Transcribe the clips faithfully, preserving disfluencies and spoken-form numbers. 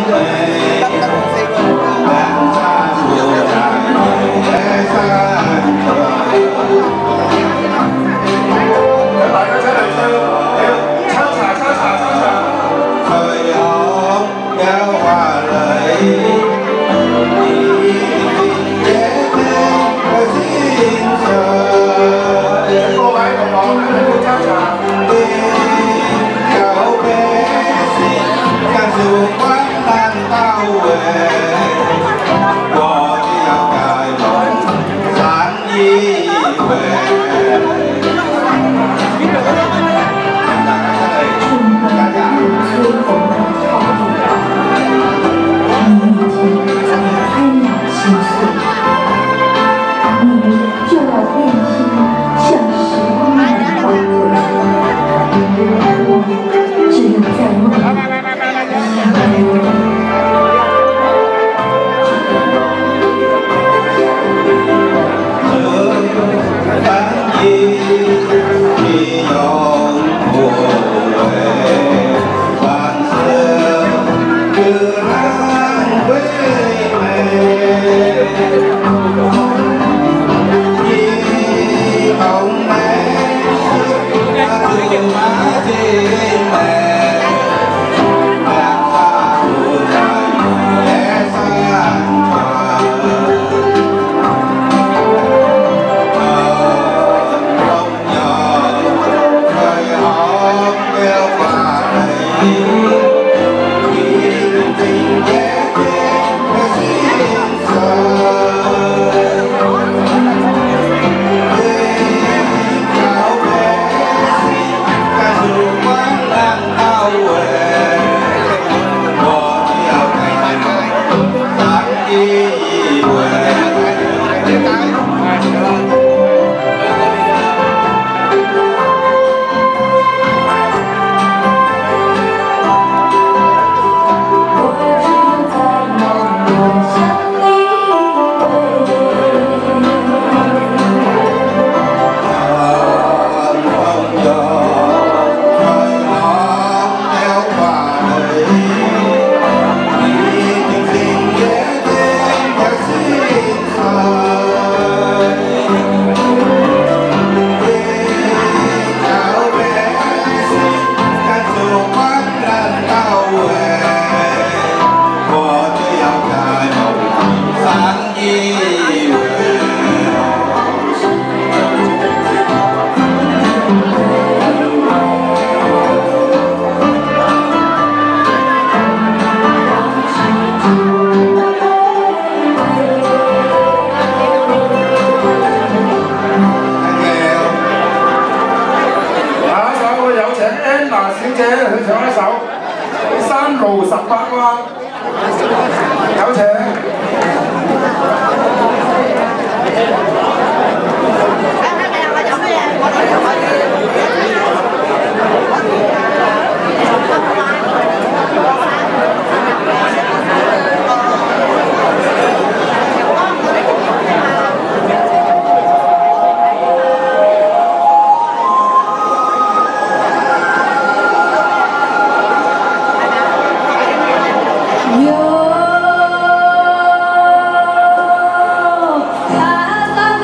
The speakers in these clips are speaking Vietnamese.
Yo,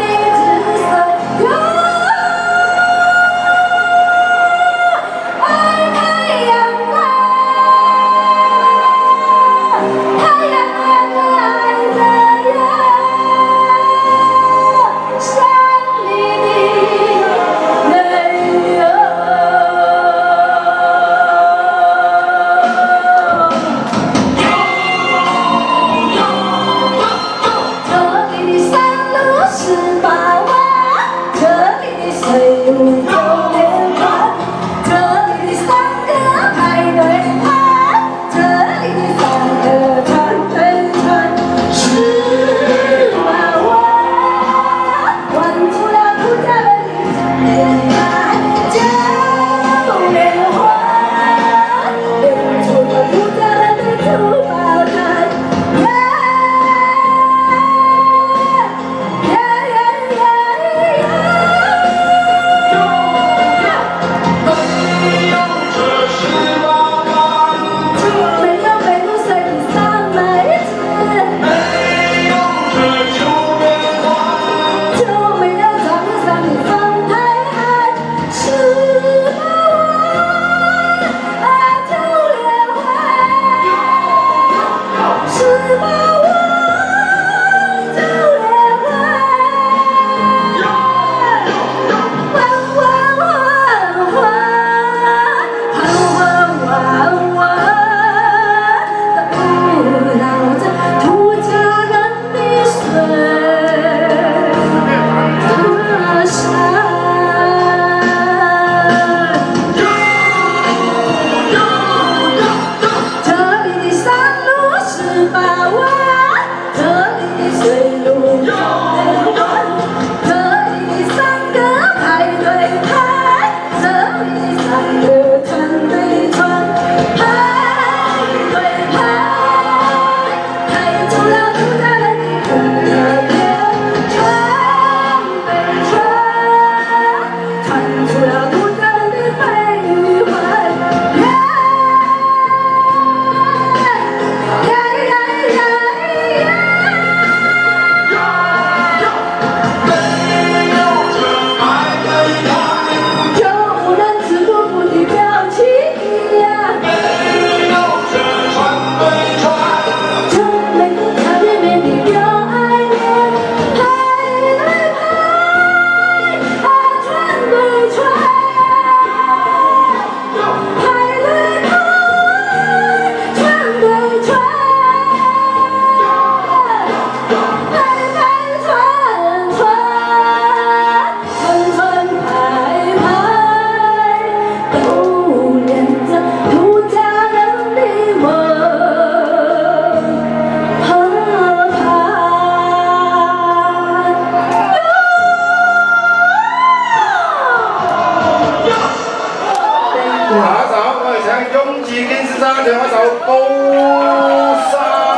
高山，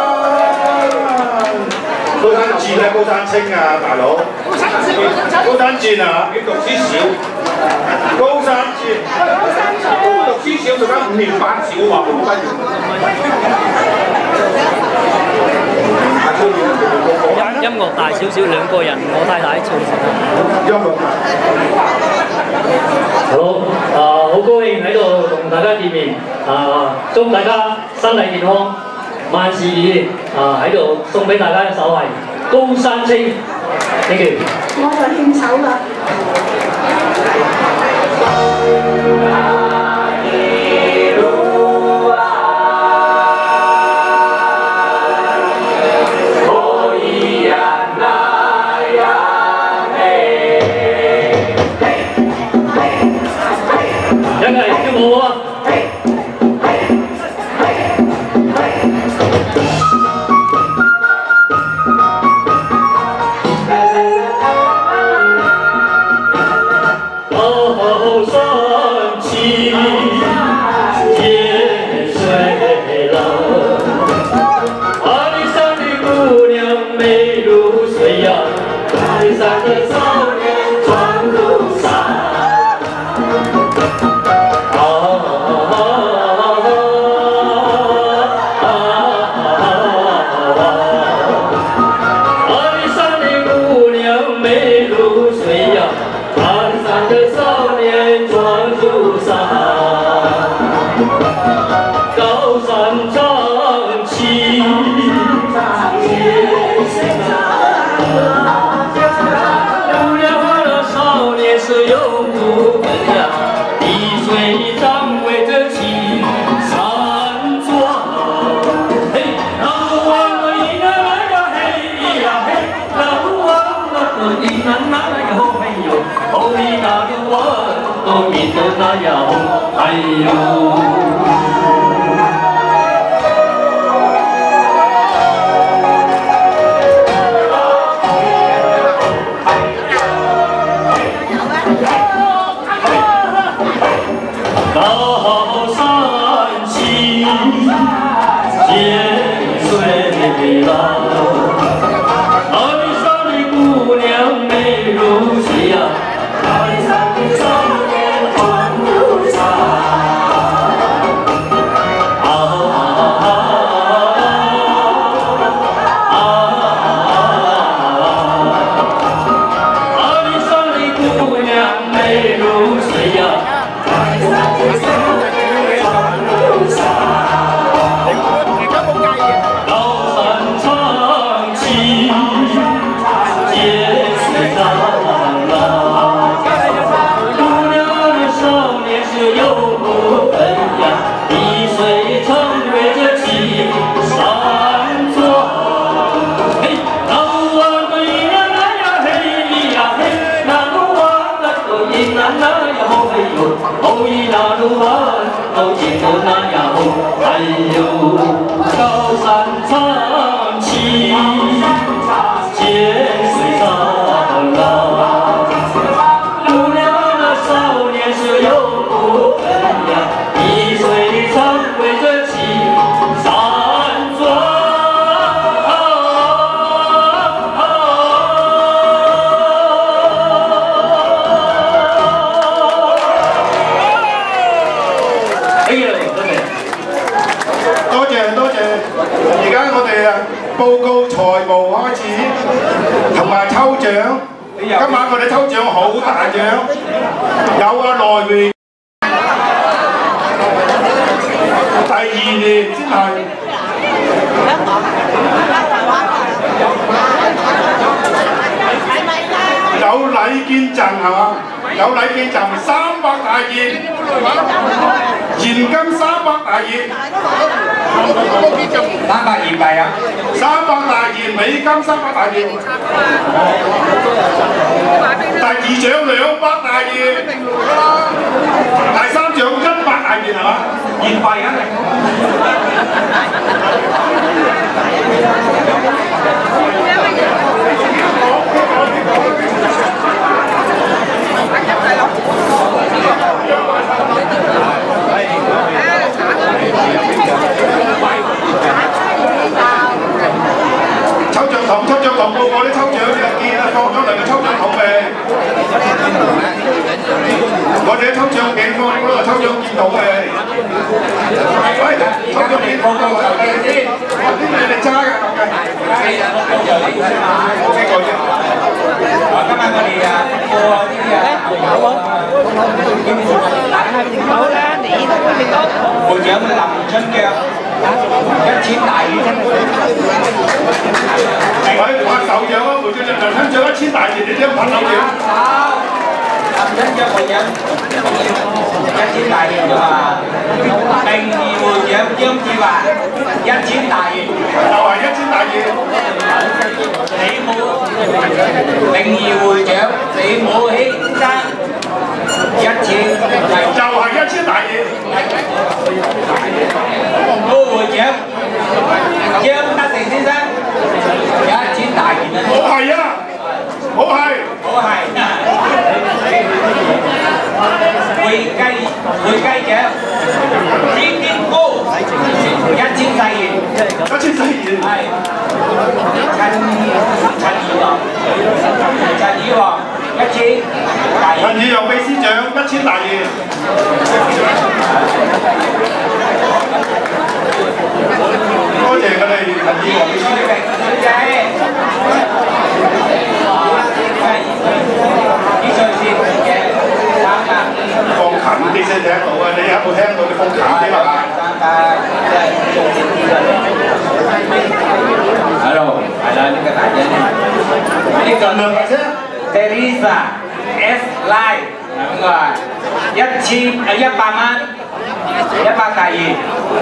高山賤啊，高山青啊，大佬。高山賤啊，要讀書少。高山賤，讀書少做緊五年班小話好不如。 音樂大少少，兩個人，我太太唱成。 音樂。 好，啊，好高興喺度同大家見面，啊，祝大家身體健康，萬事如意，啊，喺度送俾大家一首係《高山青》，thank you。 我就獻醜啦。 報告財務開始，同埋抽獎。今晚我哋抽獎好大獎，有啊內匯，第二年先係。有禮券贈係嘛？有禮券贈三百大件，現金三百大件。三百元幣啊！三百大件美金，三百大件。第二獎兩百大件，第三獎一百大件係嘛？現幣啊！係。 到嘅。喂，咁個你報告頭嘅先，啲你哋揸嘅頭嘅。係啊，報告頭先啊，呢個啫。啊，今日我哋啊，播啲啊，有啊，好啦，你都你都。會長林春腳，一千大魚真係。喂，拍手掌啊！會長林春腳一千大魚，你點拍手掌？林春腳會長。一千大元啫嘛，名譽會長張志華一千大元，就係一千大元。李武名譽會長李武希先生一千，就係一千大元。高會長張德成先生一千大元啊！我係啊，我係，我係。會計會計長李建高一千世元，一千世元係陳陳宇華，陳宇華一千大元，陳宇華秘書長一千大元。多謝我哋陳宇華秘書長。以上是嘅。放近啲先聽到啊！你有冇聽到？你放近啲嘛？Hello，係啦，呢個大姐，呢個呢，Teresa S Line，咁個一千誒一百蚊，一百大元。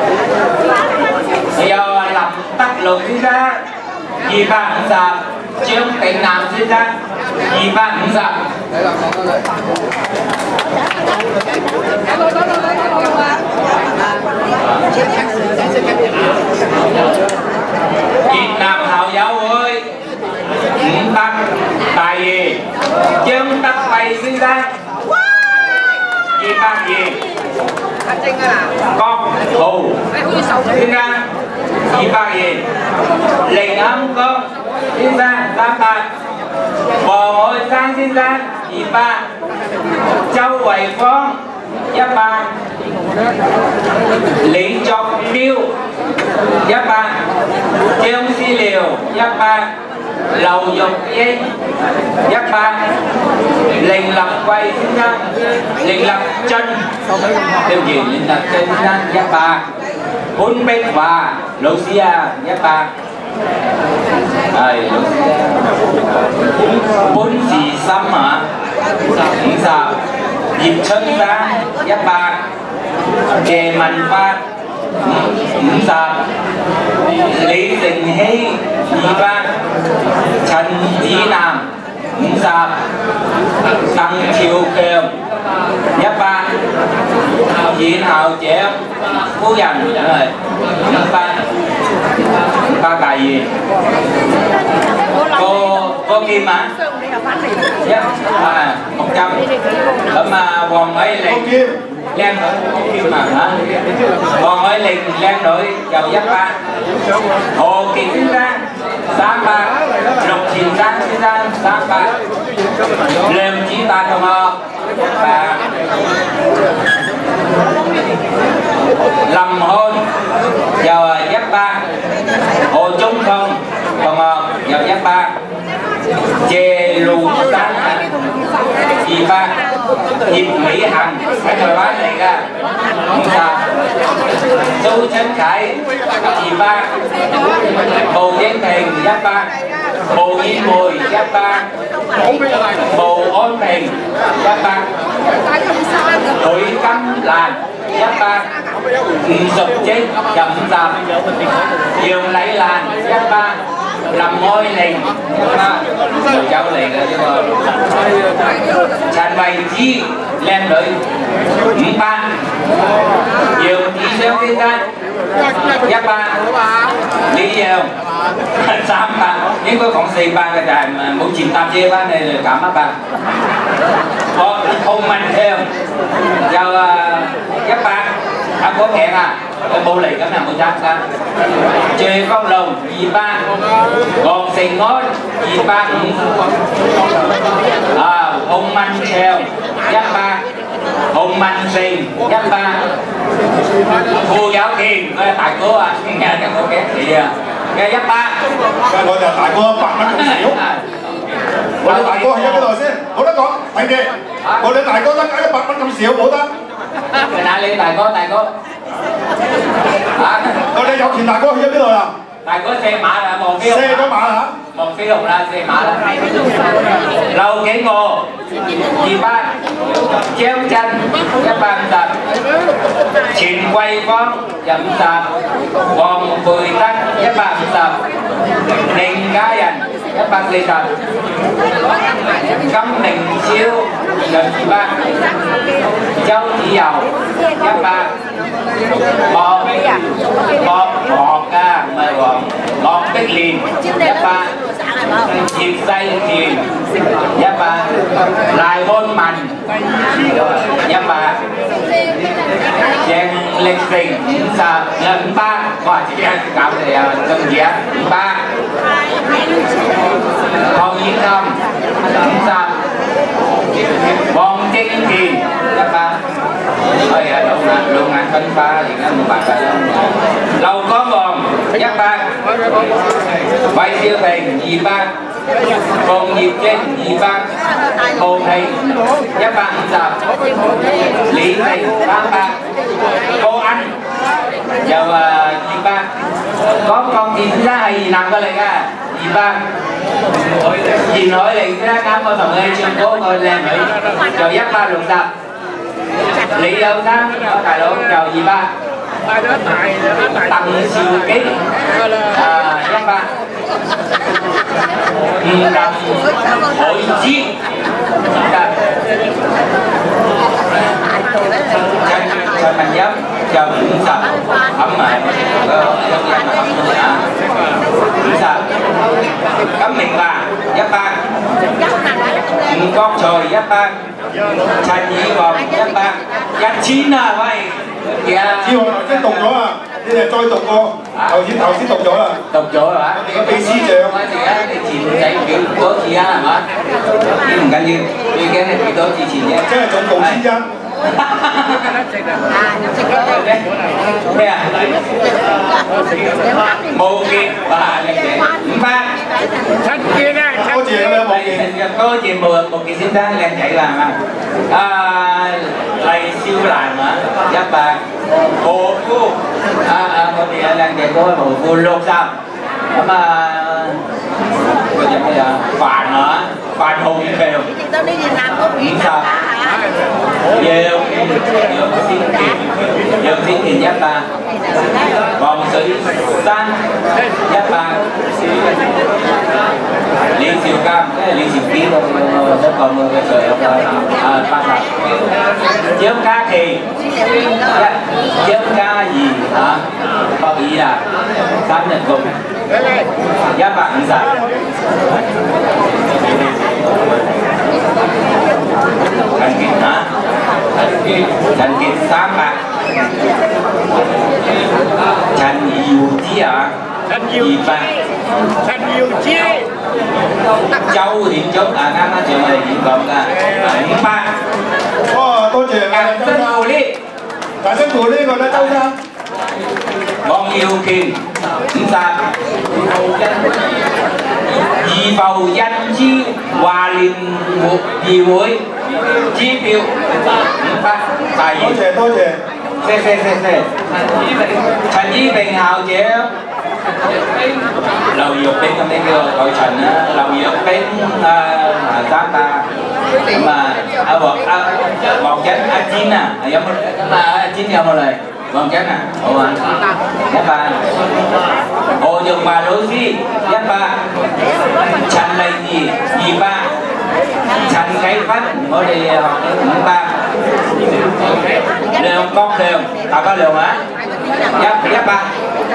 有林德龍先生二百五十，張炳南先生二百五十。越南校友會五百大元，張德輝先生二百元，郭豪先生二百元，凌安國先生三百，黃海生先生二百，周維芳一百，李作彪一百，張思療一百，劉玉英一百，凌立貴先生，凌立俊，對唔住，凌立俊先生一百，潘碧華老師啊一百，係老師啊，潘時森啊五十。葉春生一百，謝文發五十，李成希二百，陳子南五十，鄧朝強一百，阮校長夫人係五百，五百大元。個個劍啊！一啊木針，咁啊黃偉玲靚女劍啊嚇，黃偉玲靚女又一百，何傑先生三百，陸前山先生三百，梁子達同學一百，林漢又係一百，何中聰同學又一百。謝路山二百，葉美杏喺台灣嚟㗎五十，蘇春啟二百，毛英平一百，毛燕梅一百，毛安平一百，呂金蘭一百，吳淑貞又五十，楊禮蘭一百。林愛玲啊，又有嚟嘅呢個陳慧芝靚女五百，楊子湘先生一百，李陽三百，應該講四百嘅，就係冇錢搭車翻嚟就減一百。我洪文強又啊一百，阿嗰平啊！佢冇嚟咁又冇參加。謝國龍二百，黃成安二百五，啊洪文祥一百， Hùng Mạnh Tiền nhất ba. Thu Giáo Kiên tại cô à, nghe cái một cái gì à, nghe nhất ba. Cái gọi là tại cô bạc mắt không xỉu.我哋大哥喺邊度先？冇得講，睇嘅。我哋大哥得解一百蚊咁少，冇得。 哪裡大哥大哥？啊！ 我哋有錢大哥去咗邊度啦？ 大哥射馬啦，望飛射咗馬啦嚇！ 望飛龍啦，射馬啦。劉景娥二百，張真一百五十，錢桂芳五十，黃培德一百五十，寧家人一百四十，金明超兩二百，周子柔一百，莫莫莫啊，唔係黃，莫碧蓮一百，葉世權一百，賴漢文一百，鄭力成五十，五百，哇！自己搞嚟啊，仲嘢五百。Hoàng Diễn Thâm五十，黃正田一百，哎呀，老眼老眼分花，而家冇辦法啦。劉江王一百，韋少平二百，馮業晶二百，毛平一百五十，李成三百，高anh就誒二百，嗰個健身係越南過嚟嘅二百。Nhìn hỏi liền cái đó cám ơn同你唱歌個靚女就一百六十，李有生大佬就二百，鄧兆基啊一百，吳林海之陳陳文音就五十，冚埋個一人冚啊五十。Cấm Miền Bà一百，吳國才一百，陳以王一百，一千啊喂！ 以王頭先讀咗啊，你哋再讀過，頭先頭先讀咗啦。 讀咗係嘛？ 你個秘書長。 我哋而家你前仔幾多次啊係嘛？呢唔緊要，最緊係幾多次前啫。 即係總共千一。 咩啊？冇結哇！你嘅五百。 多謝你冇見。 多謝冇冇見先生靚仔啦係嘛？啊黎少蘭啊一百，何夫啊啊我哋有靚仔哥何夫六十，咁啊嗰隻咩啊范啊范紅橋五十。Dường Dường Thiên Kiệt Dường Thiên Kiệt nhất ba, Hoàng Sĩ San nhất ba, Liên Siêu Cam cái là Liên Siêu Ký thôi, nó còn cái trời không phải à ba thật. Chớp cá thì chớp cá gì hả? Bao gì là tám nhận cùng giá bạn sao? Thành Kiệt hả? Thành Kiệt tám bạc. Thành Diệu Chí à? Gì bạc? Thành Diệu Chí. Châu Hiển Trúc à ngắm nói chuyện này Hiển Cộng à. Hiển bạc. Wow, tôi chỉ Cảm ơn Hồ Lý. Cảm ơn Hồ Lý còn là đâu ra? Con yêu Kiên chúng ta vì bầu danh chi hòa liên một gì với chi phiếu ba tại Tôi chỉ tôi chỉ xe xe xe xe Trần Di Bình hào chế lầu dược bên trong đây kêu gọi Trần lầu dược bên tám ta mà à bọc à bọc chén à chín à giống mà chín nhau một lời vâng chén à ồ anh nhất ba hồ dùng bà lối gì nhất ba chăn này gì gì ba chăn cái phát ở đây học nhất ba đều con đều tao có đều hả nhất nhất ba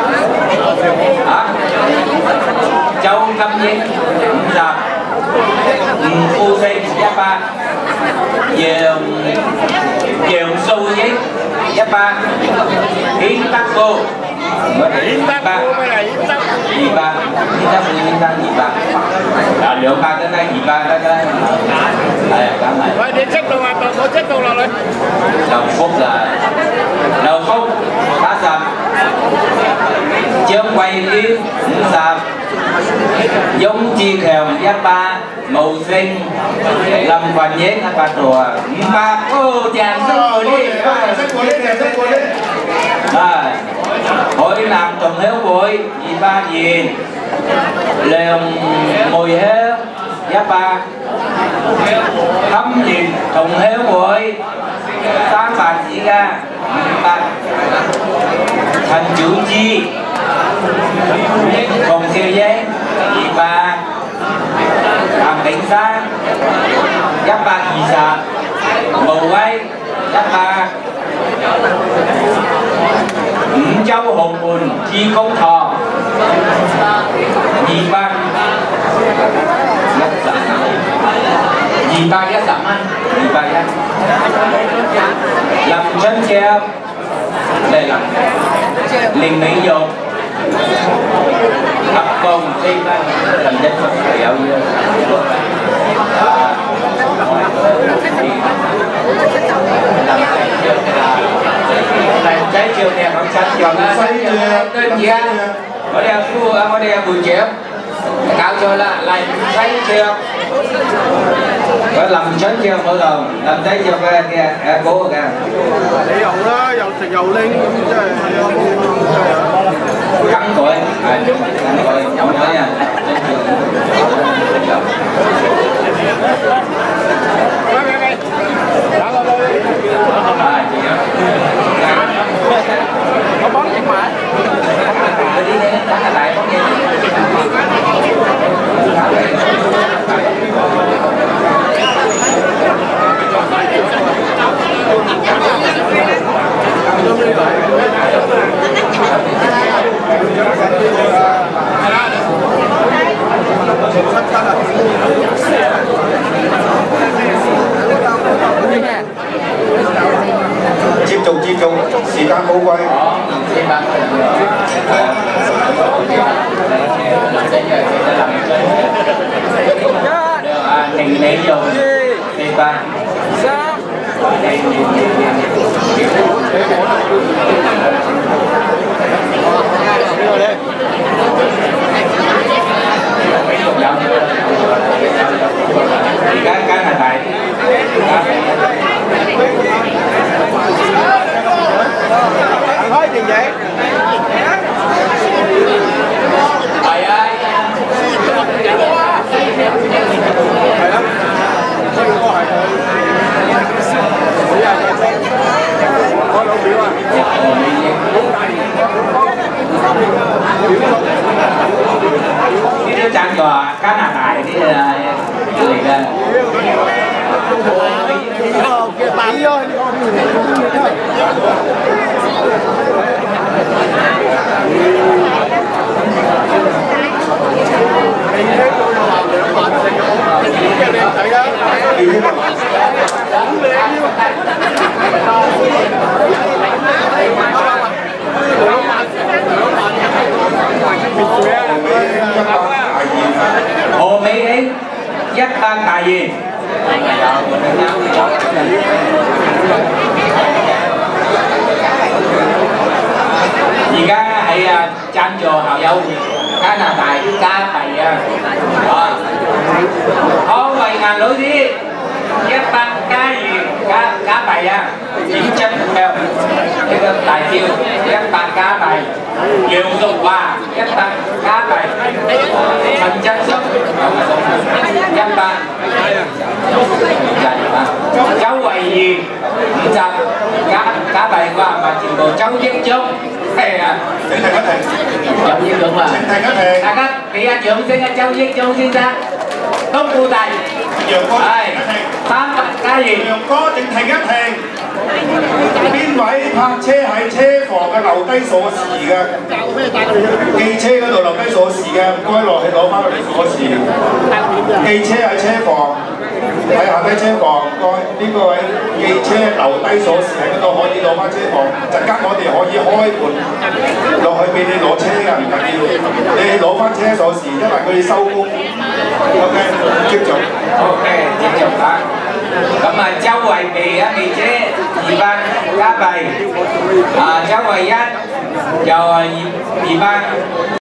hả châu Tâm Nhiên giờ phu sinh nhất ba về về sâu giấy nhất ba Hiến Tắc Cô Hiến Tắc Cô mới là Hiến Tắc Hiến Tắc Hiến Tắc Hiến Tắc Hiến Tắc là lượng ba cái này Hiến Tắc cái cái này cảm ơn để xếp đồ mà tôi xếp đồ rồi đầu phút là đầu phút ba sập chương quay kiếm ngũ sập giống chi khèo giáp ba màu xanh làm quan nhé các bạn rùa ba ô chàng sức của đi hội làm trồng héo bụi gì ba gì lèo mùi héo giáp ba thấm nhìn trồng héo bụi tám bạc chỉ ra bạc thành chữ chi còn siêu giấy gì ba làm cảnh sát giáp ba gì sạc bầu quay giáp ba ngũ châu hồn buồn chi công thọ gì ba gì ba giá sẵn anh gì ba giá làm chân treo đây là liền mỹ dột thập công đi làm chân Phật kẹo làm trái chiều nè không xanh chọn tên gì á ở đây phu ở đây buổi chiều cao cho là lại trái chiều phải làm trái chiều mở đầu làm trái chiều cái kia à, cố kìa lấy dầu đó dầu xịt dầu lên cắn cội cắn cội không nói nha có bón gì mà đi đây đặt lại bón gì tiếp tục tiếp tục時間寶貴。 Hình để dùng đi ba cái cái này này thôi gì vậy thầy ơi cái đứa chăn gò cá nà lại đi liền ra kia tạm vô hồ Mỹ ấy dắt ta tài gì vì cá hay chăn trò hào dâu cá nào tài cá tài rồi có vài ngàn lối đi dắt ta cá gì cá cá tài à chỉ chân theo cái tài tiêu dắt ta cá tài nhiều dùng qua dắt ta cá tài thành chân sức dắt ta cháu quầy gì chặt cá cá bày qua mà chỉ đồ cháu giết chung thầy à cháu giết chung là à các vị anh trưởng xin cháu giết chung xin ra không cụ tài tám cái gì có定停一停，邊位泊車喺車房嘅留低鎖匙嘅？記車嗰度留低鎖匙嘅，唔該落去攞翻佢哋鎖匙。記車喺車房，喺下低車房，唔該呢個位記車留低鎖匙喺嗰度，可以攞翻車房。陣間我哋可以開門落去俾你攞車㗎，唔緊要。你攞翻車鎖匙，因為佢哋收工。OK，接續。 OK，接續啊。 咁啊周圍皮啊皮姐二百加幣，啊周圍一又係二二百。